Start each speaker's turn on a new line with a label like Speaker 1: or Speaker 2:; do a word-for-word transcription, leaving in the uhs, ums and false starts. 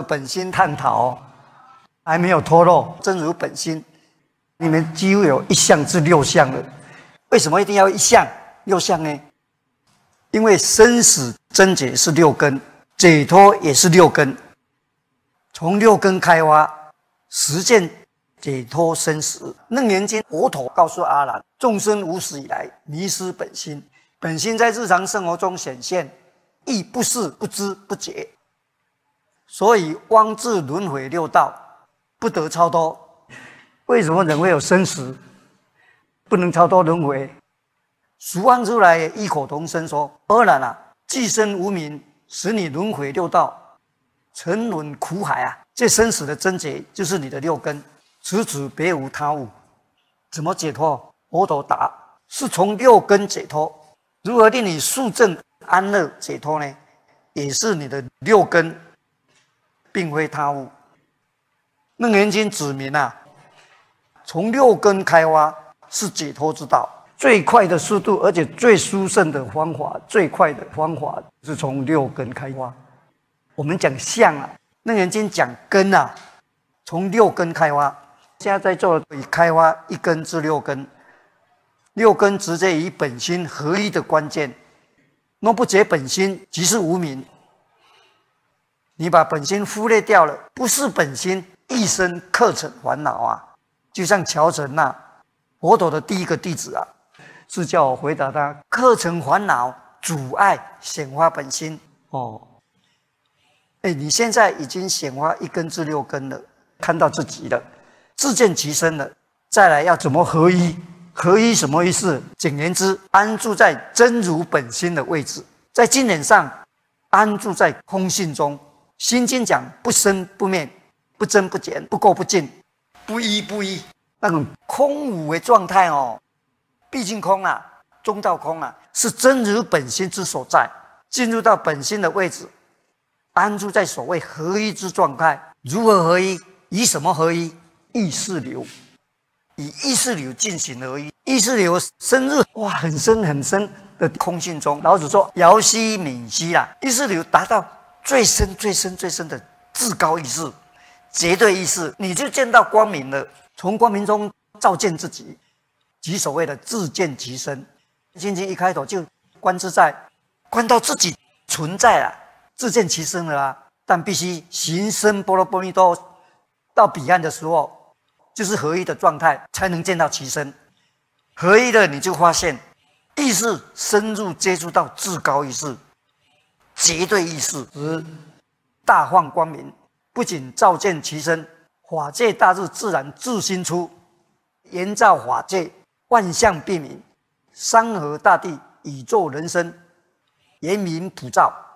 Speaker 1: 本心探讨还没有脱落，真如本心，你们几乎有一相至六相了。为什么一定要一相六相呢？因为生死症结是六根，解脱也是六根，从六根开发，实践解脱生死。楞严经佛陀告诉阿难，众生无始以来迷失本心，本心在日常生活中显现，亦不是不知不觉，所以妄自轮回六道，不得超脱。为什么人会有生死？不能超脱轮回。俗方如来异口同声说：“阿难啊，既生无明，使你轮回六道，沉沦苦海啊！这生死的症结就是你的六根，此此别无他物。怎么解脱？”佛陀答：“是从六根解脱。如何令你速证安乐解脱呢？也是你的六根，并非他物。”楞严经指明啊，从六根开发是解脱之道，最快的速度，而且最殊胜的方法，最快的方法是从六根开发。我们讲相啊，楞严经讲根啊，从六根开发。现在在座的以开发一根至六根，六根直接与本心合一的关键。若不解本心，即是无明。你把本心忽略掉了，不是本心，一生客尘烦恼啊！就像乔成呐、啊，佛陀的第一个弟子啊，是叫我回答他：客尘烦恼阻碍显化本心哦。哎，你现在已经显化一根至六根了，看到自己了，自见其身了。再来要怎么合一？合一什么意思？简言之，安住在真如本心的位置。在经典上，安住在空性中。心经讲不生不灭，不增不减，不垢不净，不依不依，那种空无为状态哦。毕竟空啊，中道空啊，是真如本心之所在。进入到本心的位置，安住在所谓合一之状态。如何合一？以什么合一？意识流，以意识流进行合一。意识流深入，哇，很深很深的空性中。老子说：“遥兮冥兮啦。”意识流达到最深、最深、最深的至高意识、绝对意识，你就见到光明了。从光明中照见自己，即所谓的自见其身。心经一开头就观自在，观到自己存在了，自见其身了啊。但必须行深般若波罗蜜多，到彼岸的时候，就是合一的状态，才能见到其身。合一了，你就发现意识深入接触到至高意识。绝对意识之大放光明，不仅照见其身，法界大日自然自心出，严照法界，万象毕明，山河大地，宇宙人生，严明普照。